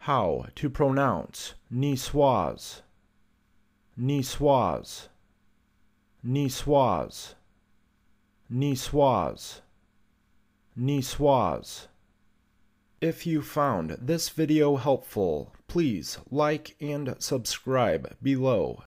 How to pronounce nicoise, nicoise, nicoise, nicoise, nicoise. If you found this video helpful, please like and subscribe below.